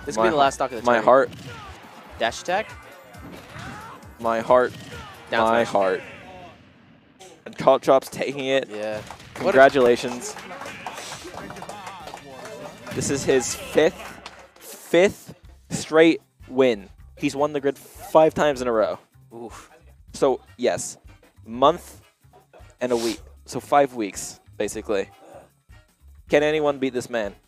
This could be the last stock of the My turn. heart. Dash attack. My heart. Down My smash. heart. And Caltrop's taking it. Yeah. Congratulations. This is his fifth straight win. He's won the grid 5 times in a row. Oof. So, yes, month and a week. So 5 weeks, basically. Can anyone beat this man?